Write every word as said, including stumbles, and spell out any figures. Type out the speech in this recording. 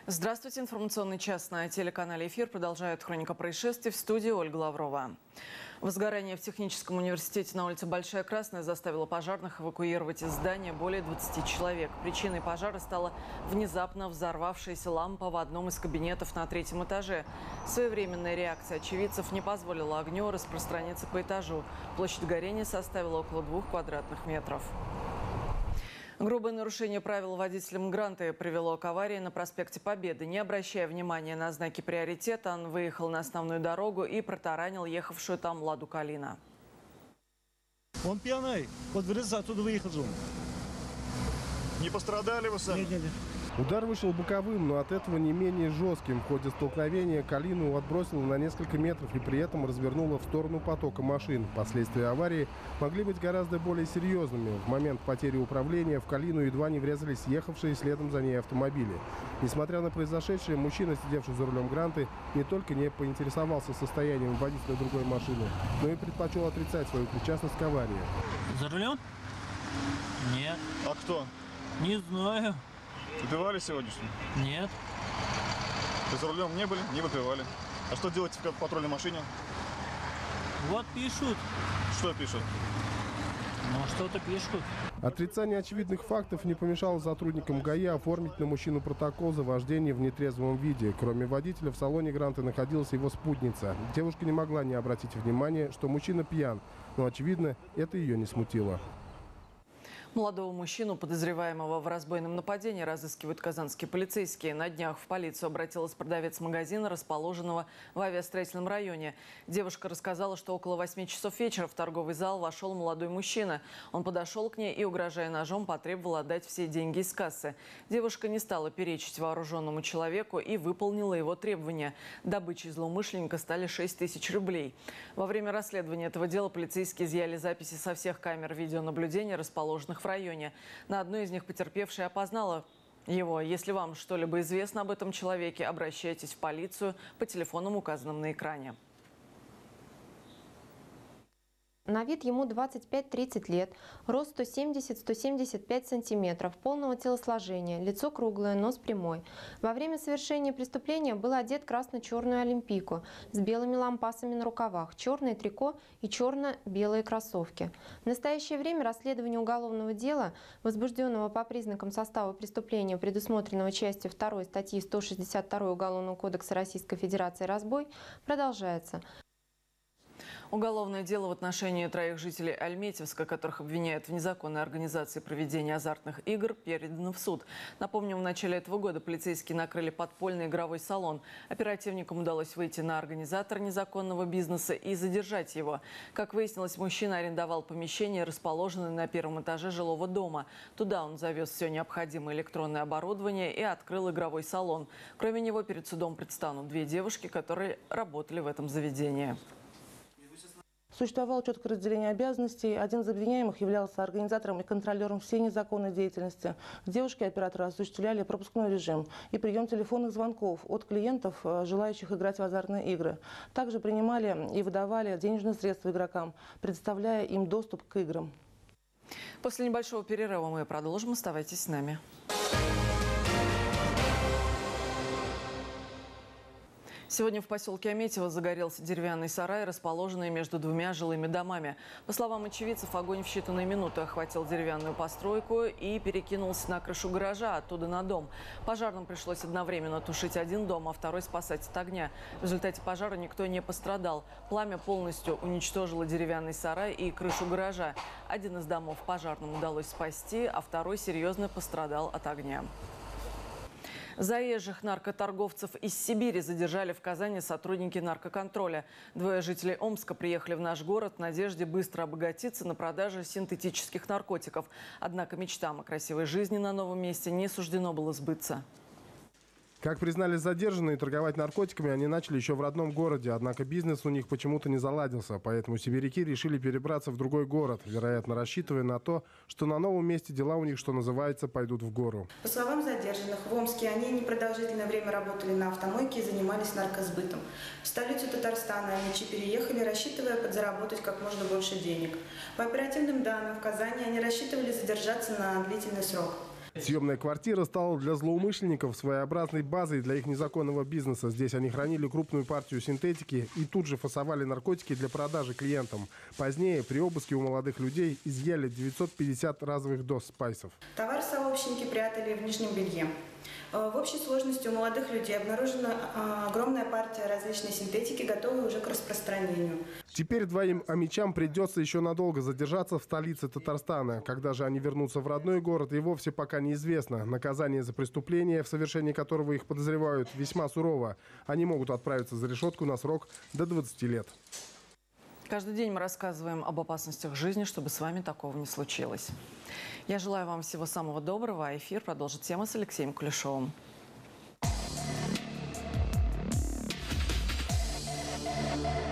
Здравствуйте. Информационный час на телеканале «Эфир». Продолжает хроника происшествий. В студии Ольга Лаврова. Возгорание в техническом университете на улице Большая Красная заставило пожарных эвакуировать из здания более двадцати человек. Причиной пожара стала внезапно взорвавшаяся лампа в одном из кабинетов на третьем этаже. Своевременная реакция очевидцев не позволила огню распространиться по этажу. Площадь горения составила около двух квадратных метров. Грубое нарушение правил водителем гранта привело к аварии на проспекте Победы. Не обращая внимания на знаки приоритета, он выехал на основную дорогу и протаранил ехавшую там «Ладу Калина». Он пьяный. Вот врезался, оттуда выехал же он. Не пострадали вы сами? Нет, нет, нет. Удар вышел боковым, но от этого не менее жестким. В ходе столкновения Калину отбросило на несколько метров и при этом развернуло в сторону потока машин. Последствия аварии могли быть гораздо более серьезными. В момент потери управления в Калину едва не врезались ехавшие следом за ней автомобили. Несмотря на произошедшее, мужчина, сидевший за рулем гранты, не только не поинтересовался состоянием водителя другой машины, но и предпочел отрицать свою причастность к аварии. За рулем? Нет. А кто? Не знаю. Выпивали сегодня, что ли? Нет. Вы за рулем не были? Не выпивали. А что делаете в патрульной машине? Вот пишут. Что пишут? Ну, что-то пишут. Отрицание очевидных фактов не помешало сотрудникам ГАИ оформить на мужчину протокол за вождение в нетрезвом виде. Кроме водителя, в салоне гранта находилась его спутница. Девушка не могла не обратить внимания, что мужчина пьян, но, очевидно, это ее не смутило. Молодого мужчину, подозреваемого в разбойном нападении, разыскивают казанские полицейские. На днях в полицию обратилась продавец магазина, расположенного в авиастроительном районе. Девушка рассказала, что около восьми часов вечера в торговый зал вошел молодой мужчина. Он подошел к ней и, угрожая ножом, потребовал отдать все деньги из кассы. Девушка не стала перечить вооруженному человеку и выполнила его требования. Добычей злоумышленника стали шесть тысяч рублей. Во время расследования этого дела полицейские изъяли записи со всех камер видеонаблюдения, расположенных в в районе. На одной из них потерпевшая опознала его. Если вам что-либо известно об этом человеке, обращайтесь в полицию по телефонам, указанным на экране. На вид ему двадцать пять — тридцать лет, рост сто семьдесят — сто семьдесят пять сантиметров, полного телосложения, лицо круглое, нос прямой. Во время совершения преступления был одет красно-черную олимпийку с белыми лампасами на рукавах, черное трико и черно-белые кроссовки. В настоящее время расследование уголовного дела, возбужденного по признакам состава преступления, предусмотренного частью второй статьи сто шестьдесят два Уголовного кодекса Российской Федерации «Разбой», продолжается. Уголовное дело в отношении троих жителей Альметьевска, которых обвиняют в незаконной организации проведения азартных игр, передано в суд. Напомним, в начале этого года полицейские накрыли подпольный игровой салон. Оперативникам удалось выйти на организатора незаконного бизнеса и задержать его. Как выяснилось, мужчина арендовал помещение, расположенное на первом этаже жилого дома. Туда он завез все необходимое электронное оборудование и открыл игровой салон. Кроме него перед судом предстанут две девушки, которые работали в этом заведении. Существовало четкое разделение обязанностей. Один из обвиняемых являлся организатором и контролером всей незаконной деятельности. Девушки и операторы осуществляли пропускной режим и прием телефонных звонков от клиентов, желающих играть в азартные игры. Также принимали и выдавали денежные средства игрокам, предоставляя им доступ к играм. После небольшого перерыва мы продолжим. Оставайтесь с нами. Сегодня в поселке Аметьево загорелся деревянный сарай, расположенный между двумя жилыми домами. По словам очевидцев, огонь в считанные минуты охватил деревянную постройку и перекинулся на крышу гаража, оттуда на дом. Пожарным пришлось одновременно тушить один дом, а второй спасать от огня. В результате пожара никто не пострадал. Пламя полностью уничтожило деревянный сарай и крышу гаража. Один из домов пожарным удалось спасти, а второй серьезно пострадал от огня. Заезжих наркоторговцев из Сибири задержали в Казани сотрудники наркоконтроля. Двое жителей Омска приехали в наш город в надежде быстро обогатиться на продаже синтетических наркотиков. Однако мечтам о красивой жизни на новом месте не суждено было сбыться. Как признали задержанные, торговать наркотиками они начали еще в родном городе. Однако бизнес у них почему-то не заладился. Поэтому сибиряки решили перебраться в другой город, вероятно, рассчитывая на то, что на новом месте дела у них, что называется, пойдут в гору. По словам задержанных, в Омске они непродолжительное время работали на автомойке и занимались наркосбытом. В столицу Татарстана они переехали, рассчитывая подзаработать как можно больше денег. По оперативным данным, в Казани они рассчитывали задержаться на длительный срок. Съемная квартира стала для злоумышленников своеобразной базой для их незаконного бизнеса. Здесь они хранили крупную партию синтетики и тут же фасовали наркотики для продажи клиентам. Позднее при обыске у молодых людей изъяли девятьсот пятьдесят разовых доз спайсов. Товар сообщники прятали в нижнем белье. В общей сложности у молодых людей обнаружена огромная партия различной синтетики, готовой уже к распространению. Теперь двоим амичам придется еще надолго задержаться в столице Татарстана. Когда же они вернутся в родной город, и вовсе пока неизвестно. Наказание за преступление, в совершении которого их подозревают, весьма сурово. Они могут отправиться за решетку на срок до двадцати лет. Каждый день мы рассказываем об опасностях жизни, чтобы с вами такого не случилось. Я желаю вам всего самого доброго, а эфир продолжит тема с Алексеем Кулешовым. We'll be right back.